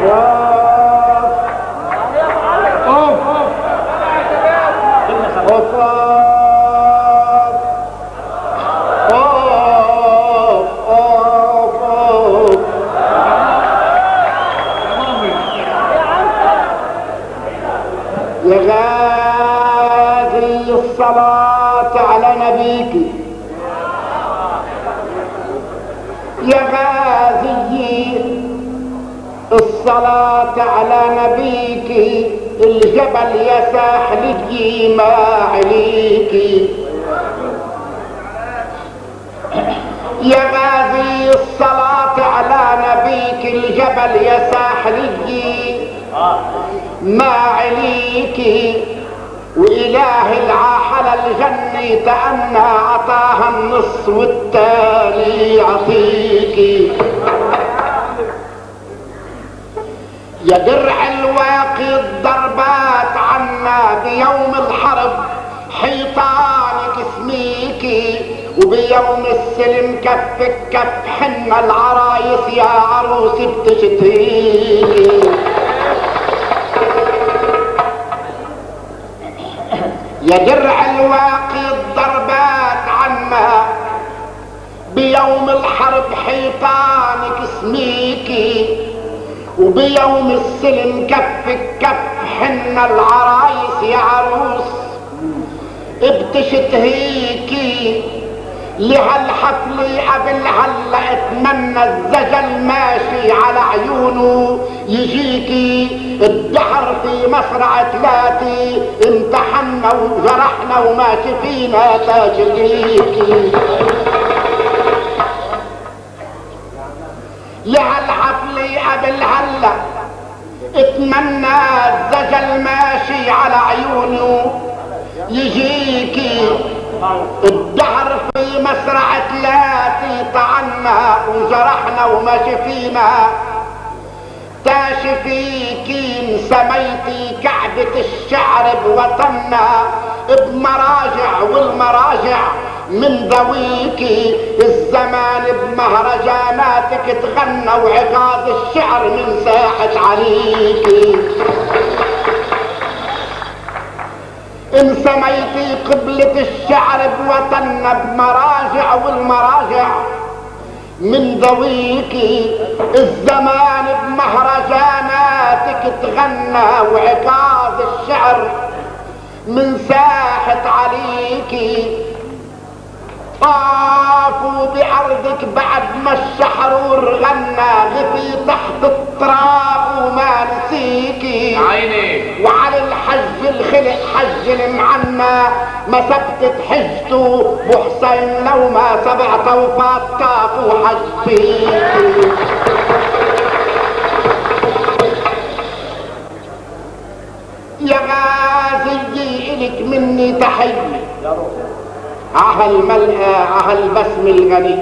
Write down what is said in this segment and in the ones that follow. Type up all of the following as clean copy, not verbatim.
يا غازي الصلاة على نبيك، يا غازي الصلاة على نبيك، الجبل يا ساحلي ما عليك. يا غازي الصلاة على نبيك، الجبل يا ساحلي ما عليك. وإله العاحل الجنة تأنى عطاها النص والتالي يعطيك. يا درع الواقي الضربات عنا بيوم الحرب حيطانك اسميك، وبيوم السلم كفك كف حنا العرايس يا عروس بتشتهيك. يا درع الواقي الضربات عنا بيوم الحرب حيطانك اسميكي، وبيوم السلم كفك كف حنا العرايس يا عروس بتشتهيكي. لهالحفلة قبل هلا اتمنى الزجل ماشي على عيونه يجيكي. الدهر في مصرع ثلاثة امتحنا وجرحنا وماشي فينا تاجليكي. لهالحفلة قبل هلا اتمنى الزجل ماشي على عيونه يجيكي. الدهر في مسرع ثلاثي طعنا وجرحنا وماشي فينا تاشفيكي. سميتي كعبة الشعر بوطننا بمراجع والمراجع من ذويكي. الزمان بمهرجاناتك تغنى وعقاد الشعر من ساحة عليكي. إن سميتي قبلة الشعر بوطننا بمراجع والمراجع من ذويكي. الزمان بمهرجاناتك تغنى وعكاظ الشعر من ساحة عليكي. طافوا بأرضك بعد ما الشحرور غنى غفي تحت التراب وما نسيكي. عيني وعلى الحج الخلق حج المعنى ما ثبتت حجته وحسين لو ما سبعته وفات طاف وحج فيكي. يا غازي إلك مني تحية عهل ملقى عهل بسم الغني.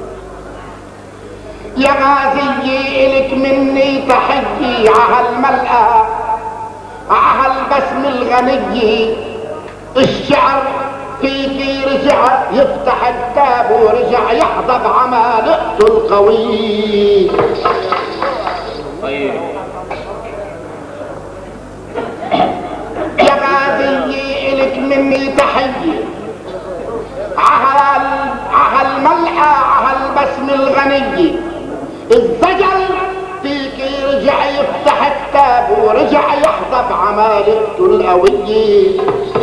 يا غازي إلك مني تحية عهل ملقى عهل بسم الغني. الشعر فيكي رجع يفتح الباب ورجع يحظى بعمالقته القوي. يا غازي إلك مني تحية عهل ملحى عهل بسم الغني. الزجل فيكي رجع يفتح التاب ورجع يحظى بعمالقته القوية.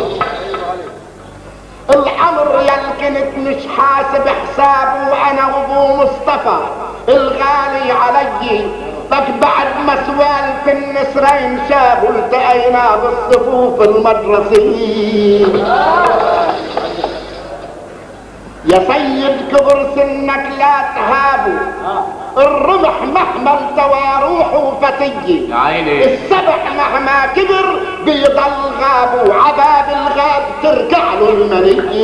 الامر يلكنت مش حاسب حسابه وانا وابو مصطفى الغالي علي. لك بعد ما سوالف النسرين شافوا التقينا بالصفوف المدرسية. يا سيد كبر سنك لا تهابوا، الرمح مهما التوى روحه فتي. السبح مهما كبر بيضل غاب وعباب الغاب ترجع له المني.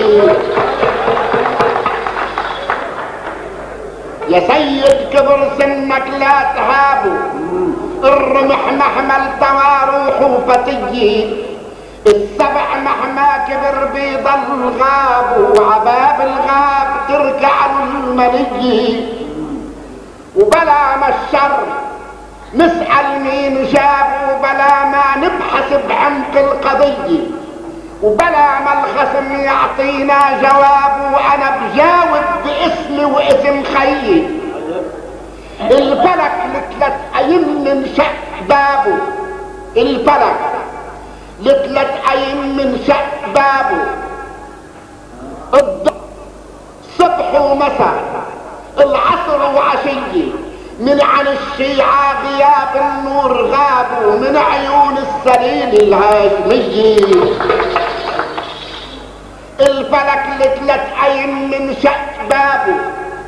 يا سيد كبر سنك لا تهابوا، الرمح مهما التوى روحه فتي. السبع مهما كبر بيضل غاب وعباب الغاب ترجع له المني. وبلا ما الشر نسأل مين جابه بلا ما نبحث بعمق القضية، وبلا ما الخصم يعطينا جواب، وانا بجاوب باسمي واسم خيي. الفلك لثلاث ايام من شق بابه، الفلك لثلاث ايام من شق بابه، الصبح ومساء العصر وعشية، من عن الشيعة غياب النور غابوا من عيون السليل الهاشمية. الفلك لثلاث ايام من شق بابه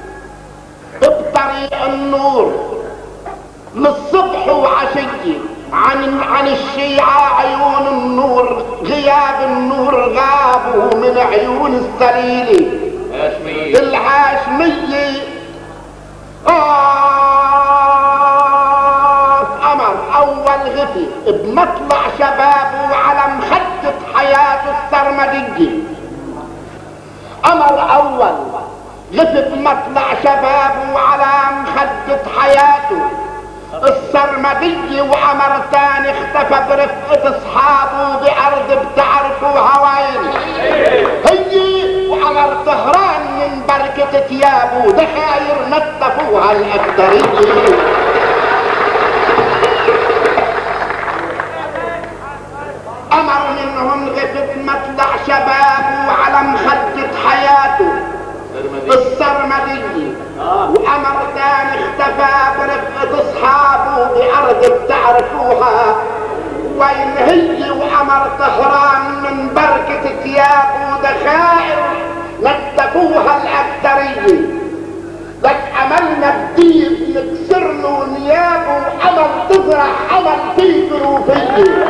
بطريق النور للصبح وعشية، عن الشيعة عيون النور غياب النور غابوا من عيون السليل الهاشمية. قمر اول غفي بمطلع شبابه على مخدة حياته السرمدية، قمر اول غفي بمطلع شبابه على مخدة حياته السرمدية، وقمر تاني اختفى برفقة اصحابه بارض بتعرفوها وين هي، وقمر طهران من بركة ثيابه دخاير نتفوها الاكترية. قمر منهم غفت مطلع شبابه على مخدة حياته السرمدية، وقمر تاني اختفى برفقة اصحابه بارض بتعرفوها وين هي، وقمر طهران من بركة ثيابه دخائر نتفوها الاكترية. لك املنا بديب نكسر له نيابه، وامل تزرع امل في ظروفيه،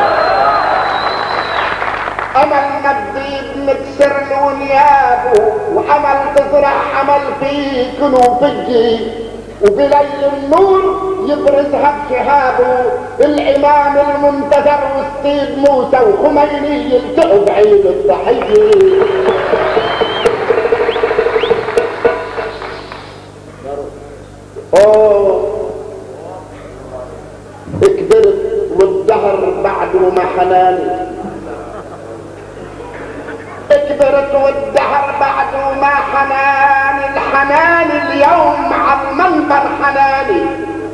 امل بديب نكسر له نيابه، وامل تزرع امل في كنوفيه، وبليل النور يبرزها بشهابه الامام المنتظر والسيد موسى وخميني يلتقوا بعيد التحيه. كبرت والدهر بعده ما حناني، كبرت والدهر بعده ما حناني، الحنان اليوم على المنبر حناني.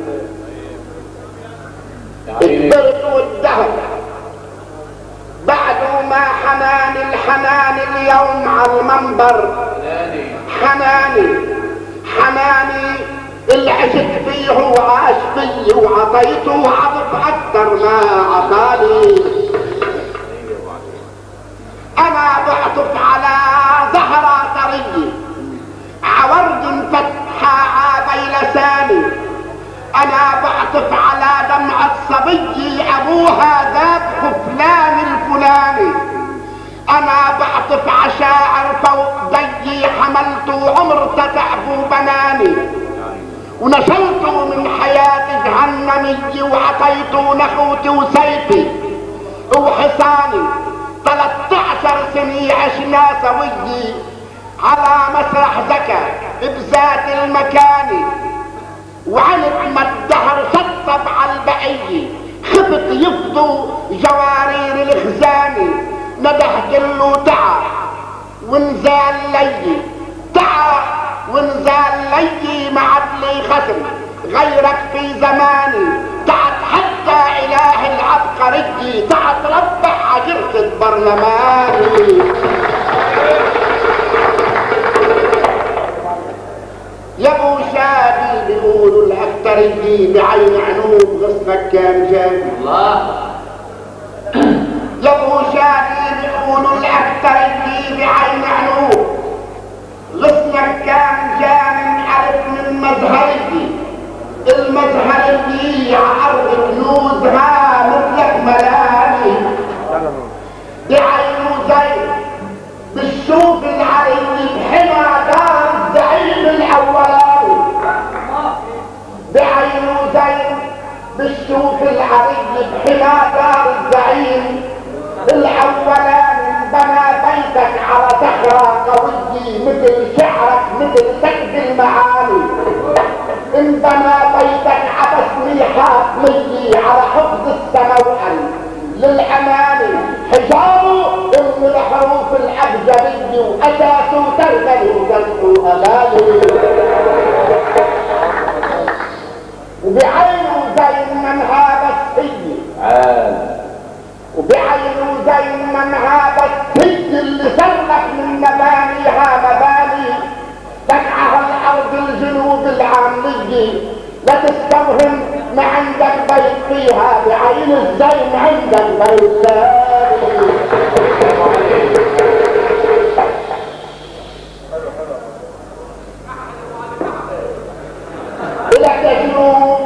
كبرت والدهر بعده ما حناني، الحنان اليوم على المنبر حناني. حناني اللي عشت فيه وعاش فيه وعطيته عطف اكثر ما عطاني. انا بعطف على زهرة طرية عورد مفتحة عابي لساني، انا بعطف على دمعة صبي ابوها ذاب فلان الفلاني، انا بعطف عشاعر فوق ضيي حملته عمر تتعب بناني، ونشلته من حياة جهنمي وعطيته نخوتي وسيفي وحصاني. 13 سنة عشنا سويي على مسرح زكا بذات المكان، وعنت ما الدهر شطب على البقية، خفت يفضوا جوارير الخزاني. ندهت له تعا ونزال لي، تعا ونزال لي ما عاد لي خصم غيرك في زماني. تعت حتى اله العبقري، تعت ربح عجرة البرلماني. يا ابو شادي بيقولوا الاكتري بعين عنوب غصنك كان جاي الله. يا ابو شادي بيقولوا الاكتري بعين عنوب غصنك كان جاي من عرف من مزهري. المزهري عرض كنوزها مثلك ملاني، بعينه زي بالشوف العريض بحمى دار الزعيم الاولاني، بعينه زي بالشوف العريض بحمى دار الزعيم الاولاني. بنى بيتك على صخرة قوية مثل شعرك مثل سقف المعالي، انبنى بيتك على سميحات اساسه تربل وقلبه اماني وبعينه زي منها بس هي وبعينه زي منها بس هي اللي سلك من مبانيها مباني تقعها الارض الجنوب العامية لا تستوهم ما عندك بيت فيها بعين الزين عندك بيت ثاني إلى جنوب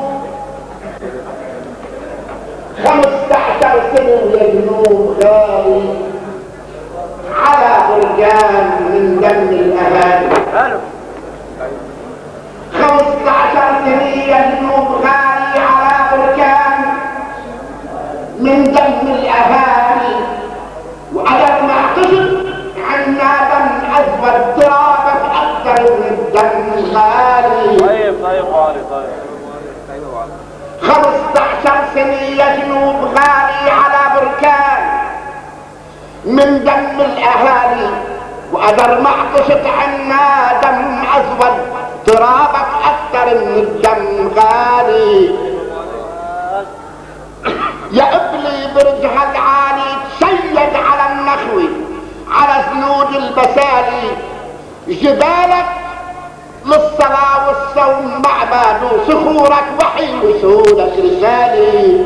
15 سنة يا جنوب غالي على بركان من دم الأهالي 15 سنة يا جنوب غالي على بركان من دم الأهالي وأنا ما اعتذر عنا دم أسود ترابك أكثر من الدم غالي. طيب 15 سنة يا جنوب غالي على بركان من دم الأهالي وقدر ما عطشت عنا دم أسود ترابك أكثر من الدم غالي. يا قبلي برجها العالي تشيد على النخوي على زنود البسالي جبالك للصلاة والصوم معبد وصخورك وحي وسودك رسالي.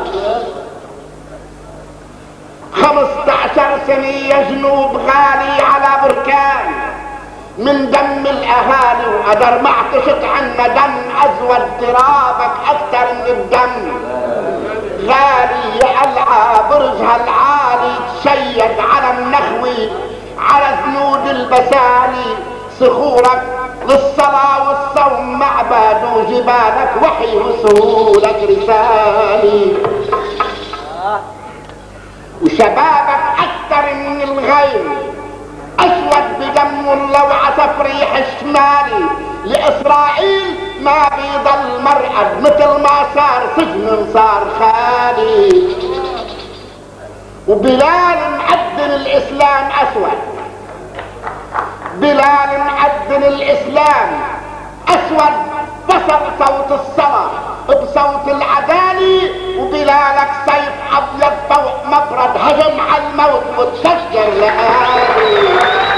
15 سنة يا جنوب غالي على بركان من دم الأهالي وقدر ما اعتشت عنا دم أسود ترابك أكثر من الدم غالي. يا قلعة برجها العالي تشيد على النخوي على زنود البسالي صخورك للصلاة والصوم معبد وجبالك وحي وسهولك رسالي. وشبابك أكثر من الغيم أسود بدم لو عصف ريح الشمالي لإسرائيل ما بيضل مرقد مثل ما صار سجن صار خالي. وبلال معدن الإسلام أسود بلال معدن الإسلام أسود بصر صوت الصلاة بصوت العدالي وبلالك سيف أبيض فوق مفرد هجم على الموت وتشجر لآلي.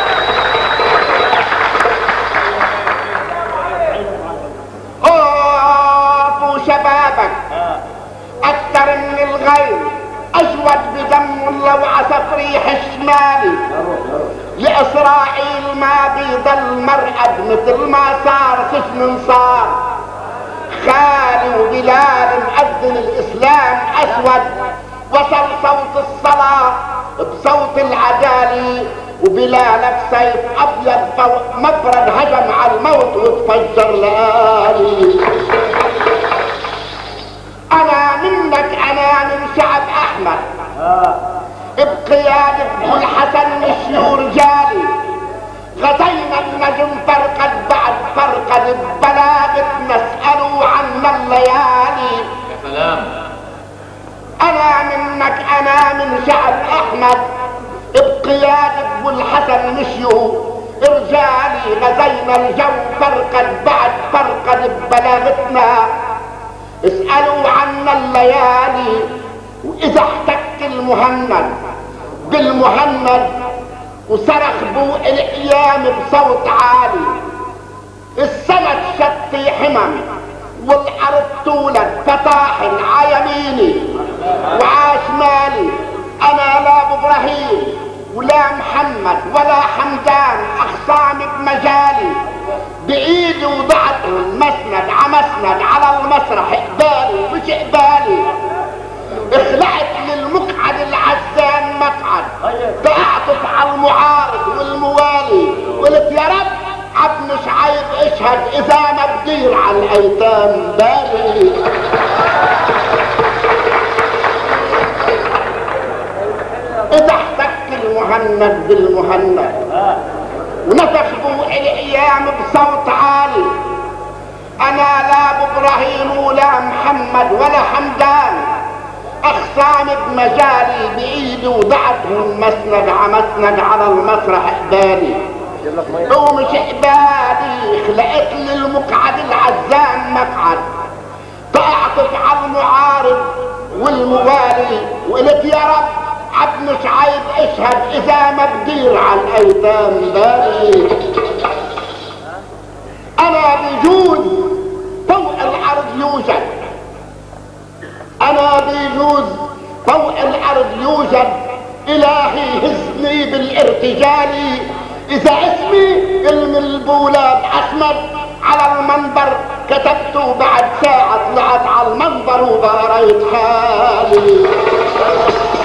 أوف شبابك أكثر من الغير أجود بدم لو عصف ريح الشمالي لإسرائيل ما بيضل مرقد مثل ما صار سجن صار خالي. وبلال مؤذن الإسلام أسود وصل صوت الصلاة بصوت العدالي وبلالك سيف أبيض فوق مفرد هجم على الموت وتفجر لآلي. أنا منك أنا من شعب أحمد بقيادة ابو الحسن مشيوا رجالي غزينا النجم فرقد بعد فرقد ببلاغتنا اسألوا عنا الليالي. يا سلام. أنا منك أنا من شعب أحمد بقيادة ابو الحسن مشيوا رجالي غزينا الجو فرقد بعد فرقد ببلاغتنا اسألوا عنا الليالي. وإذا احتك المهند بالمهند وصرخ بوق الأيام بصوت عالي السمك شتي حمم والأرض تولد فطاحن عيميني وعاشمالي. أنا لا أبو إبراهيم ولا محمد ولا حمدان أخصامي بمجالي بإيدي وضعت مسند عمسند على المسرح قبالي ومش قبالي. اخلعت للمقعد العزان مقعد تعاطف على المعارض والموالي قلت يا رب عبد مش عايز اشهد اذا ما بدير على الايتام بالي. اذا احتك المهند بالمهند ونفخ بوق الايام بصوت عالي انا لا ابو ابراهيم ولا محمد ولا حمدان اخصامي بمجالي بايدي وضعتهم مسند عمسند على المسرح قبالي ومش قبالي خلقت لي المقعد العزام مقعد تعطف على المعارض والموالي وقلت يا رب عبد شعيب اشهد اذا ما بدير على الايتام بالي. انا بيجوز فوق الارض يوجد، انا بيجوز فوق الارض يوجد الهي هزني بالارتجال اذا اسمي علم البولاد احمد على المنبر كتبته بعد ساعة طلعت على المنبر وباريت حالي.